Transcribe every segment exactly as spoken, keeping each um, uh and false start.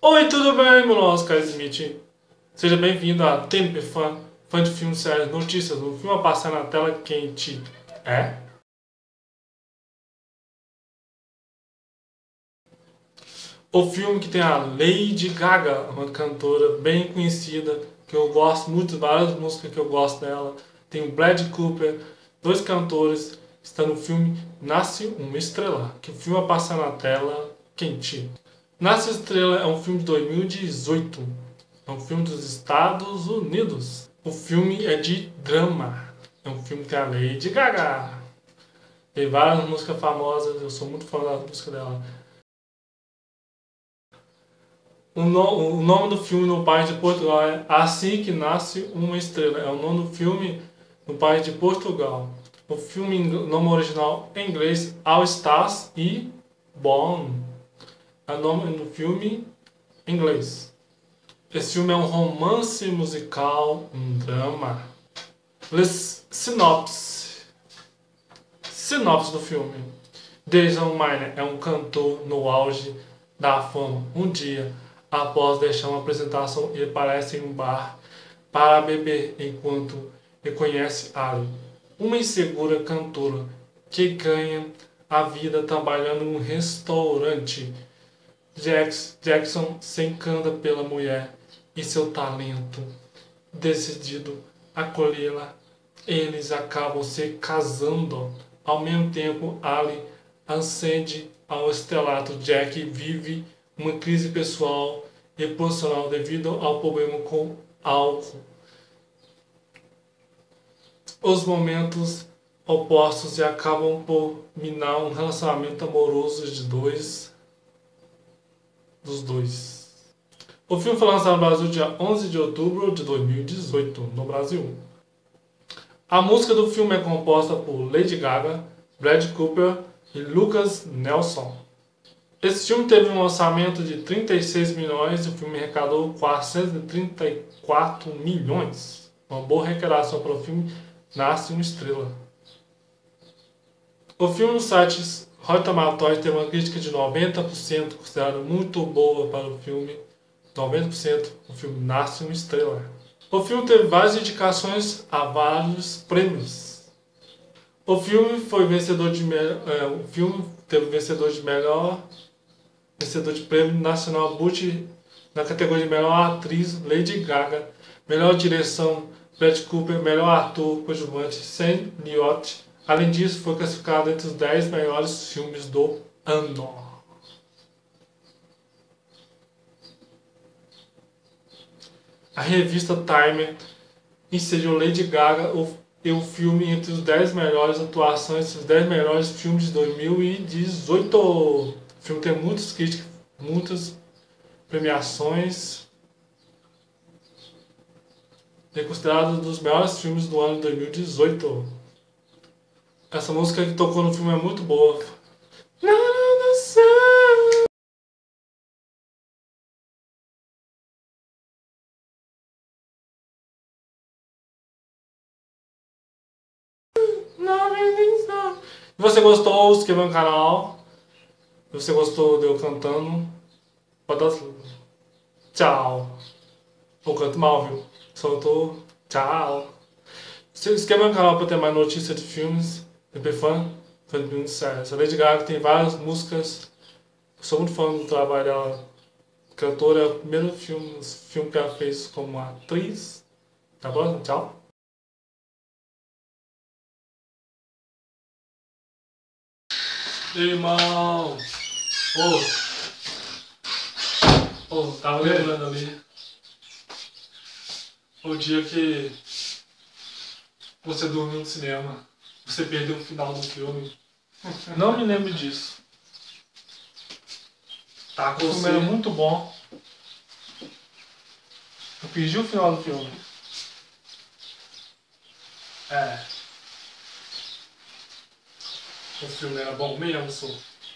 Oi, tudo bem, meu nome é Oscar Smith. Seja bem-vindo a Tempo Fã, fã de filmes, séries, notícias, o filme a passar na tela quente. É? O filme que tem a Lady Gaga, uma cantora bem conhecida, que eu gosto muito, várias músicas que eu gosto dela. Tem o Bradley Cooper, dois cantores, está no filme Nasce uma Estrela, que o filme a passar na tela quente. Nasce uma Estrela é um filme de dois mil e dezoito. É um filme dos Estados Unidos. O filme é de drama. É um filme que tem a Lady Gaga. Tem várias músicas famosas, eu sou muito fã da música dela. O, no, o nome do filme no país de Portugal é Assim que Nasce uma Estrela. É o nome do filme no país de Portugal. O filme, o nome original em inglês, All Stars e Born. É o nome do filme em inglês. Esse filme é um romance musical, um drama. Les sinopse. Sinopse do filme. Jason Miner é um cantor no auge da fama. Um dia, após deixar uma apresentação, ele aparece em um bar para beber enquanto reconhece Ali, uma insegura cantora que ganha a vida trabalhando em um restaurante. Jax, Jackson se encanta pela mulher e seu talento. Decidido a acolhê-la, eles acabam se casando. Ao mesmo tempo, Ali ascende ao estrelato. Jack vive uma crise pessoal e profissional devido ao problema com álcool. Os momentos opostos e acabam por minar um relacionamento amoroso de dois dos dois. O filme foi lançado no Brasil dia onze de outubro de dois mil e dezoito, no Brasil. A música do filme é composta por Lady Gaga, Bradley Cooper e Lucas Nelson. Esse filme teve um orçamento de trinta e seis milhões e o filme arrecadou quatrocentos e trinta e quatro milhões. Uma boa arrecadação para o filme Nasce uma Estrela. O filme no site Rotten Tomatoes teve uma crítica de noventa por cento, considerada muito boa para o filme. noventa por cento, o filme Nasce uma Estrela. O filme teve várias indicações a vários prêmios. O filme foi vencedor de melhor, é, o filme teve vencedor de melhor vencedor de prêmio nacional Butch na categoria de melhor atriz Lady Gaga, melhor direção Bradley Cooper, melhor ator coadjuvante Sam Elliott. Além disso, foi classificado entre os dez melhores filmes do ano. A revista Time inseriu Lady Gaga e o filme entre os dez melhores atuações, os dez melhores filmes de dois mil e dezoito. O filme tem muitas críticas, muitas premiações. É considerado um dos melhores filmes do ano de dois mil e dezoito. Essa música que tocou no filme é muito boa. Se você gostou, se inscreva no canal. Se você gostou de eu cantando, pode dar tchau. Eu canto mal, viu? Só eu tô tchau. Se inscreva no canal para ter mais notícias de filmes. T P Fã, fã de filmes sérios. A Lady Gaga tem várias músicas. Eu sou muito fã do trabalho dela. Cantora, é o primeiro filme, filme que ela fez como atriz. Tá bom? Tchau. Irmão! Ô! Oh. Ô, oh, tava lembrando ali. O dia que você dormiu no cinema. Você perdeu o final do filme. Não me lembro disso. Tá, o filme você... era muito bom. Eu perdi o final do filme. É. O filme era bom mesmo, só.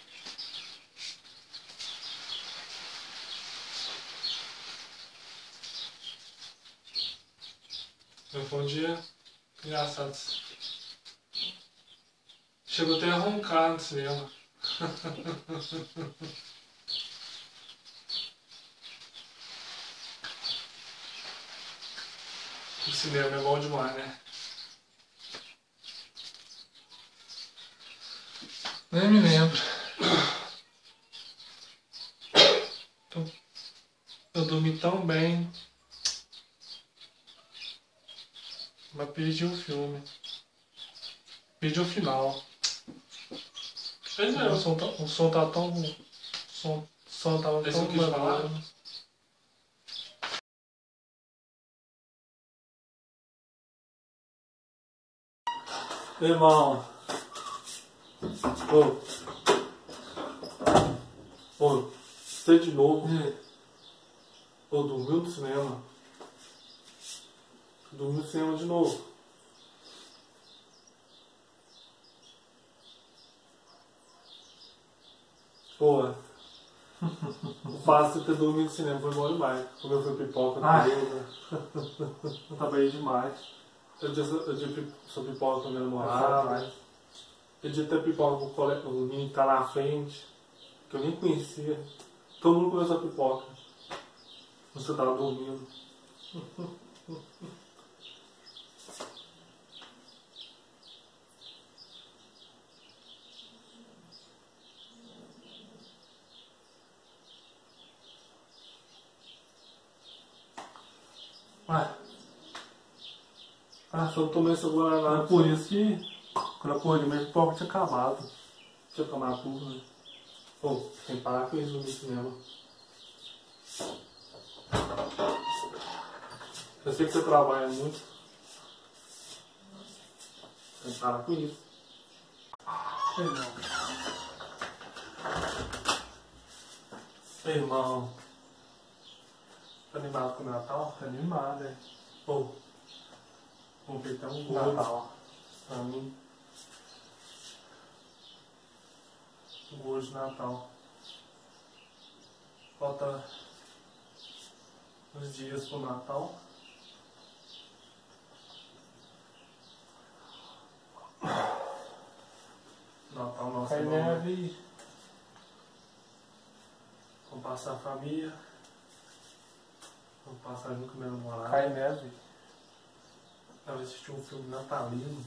Foi um dia engraçado. Chegou até a roncar no cinema. O cinema é bom demais, né? Nem me lembro. Eu, eu dormi tão bem. Mas perdi o filme. Perdi o final. Pois é. O som tá, o som tá tão... O som, o som tava Esse tão eu quis falar. maneiro. Irmão. Ô. Ô. Você de novo. Hum. Ô, dormiu no cinema. Dormiu no cinema de novo. Pô. O fato de ter dormido no cinema foi bom demais. Comeu foi pipoca Ai. toda. Eu trabalhei demais. Eu tinha, eu tinha pi- sua pipoca com meu Ah, namorado. mas... Eu tinha até pipoca com o cole- o menino que tá na frente, que eu nem conhecia. Todo mundo comeu essa pipoca. Você tava dormindo. Ué, Ah, só tomei essa guaraná. é por isso que quando eu acordei, minha pipoca tinha acabado. Deixa eu tomar tudo, né? Pô, tem que parar com isso no cinema. Eu sei que você trabalha muito. Tem que parar com isso. Irmão. Irmão. Tá animado com o Natal? Tá animado, né? Pô, vou pegar um bolo Natal. pra mim. Um bolo de Natal. Falta uns dias pro Natal. Natal, nossa, Cai irmão. neve. Vamos passar a família. Vamos passar junto com meu namorado. Cai neve. Tava assistindo um filme natalino.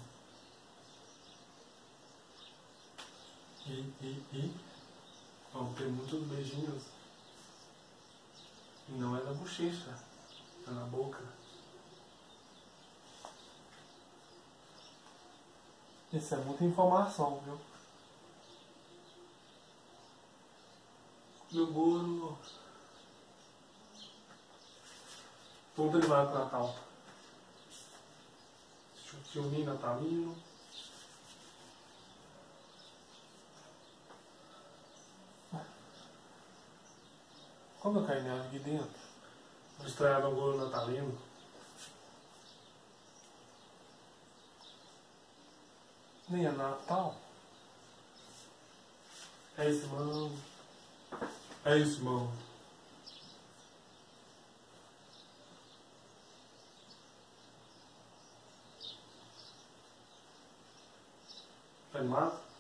E, e, e. Vamos ter muitos beijinhos. E não é na bochecha, é na boca. Isso é muita informação, viu? Meu bolo. Vamos levar pro Natal. Assistir um filminho natalino. Como cai neve aqui dentro? Vamos estrear no bolo natalino. Nem é Natal. É isso, mano. É isso, mano. Tá animado?